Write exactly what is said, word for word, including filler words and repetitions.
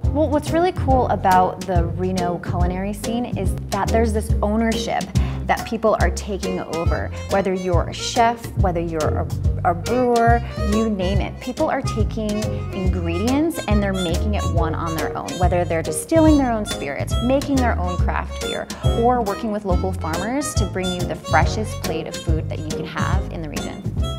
Well, what's really cool about the Reno culinary scene is that there's this ownership that people are taking over. Whether you're a chef, whether you're a, a brewer, you name it. People are taking ingredients and they're making it one on their own. Whether they're distilling their own spirits, making their own craft beer, or working with local farmers to bring you the freshest plate of food that you can have in the region.